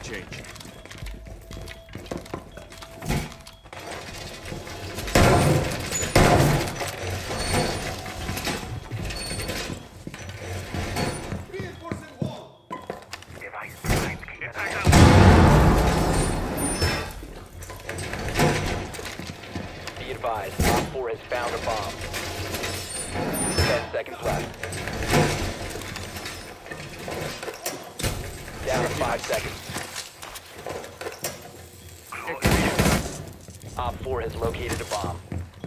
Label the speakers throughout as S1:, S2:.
S1: change.
S2: Reinforcing wall.
S3: Be advised, Op 4 has found a bomb. 10 seconds left. Down to 5 seconds. Op 4 has located a bomb.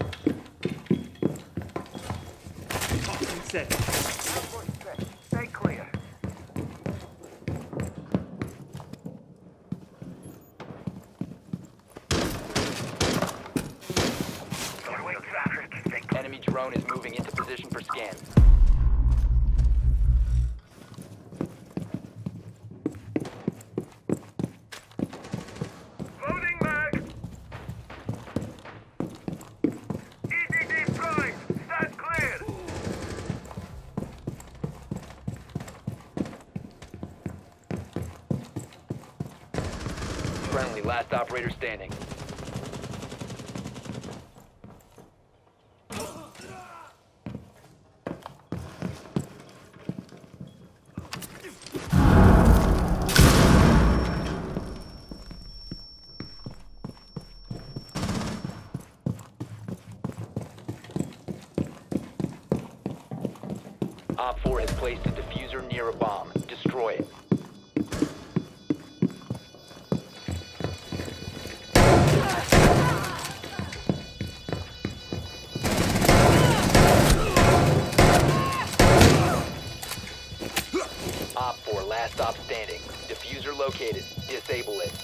S1: Set.
S4: Stay clear.
S3: Enemy drone is moving into position for scan.
S4: Loading mag. EDD prime. Stand clear.
S3: Friendly, last operator standing. Op 4 has placed a diffuser near a bomb. Destroy it. Op 4, last stop standing. Diffuser located. Disable it.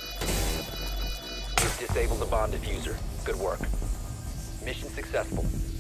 S3: Disable the bomb diffuser. Good work. Mission successful.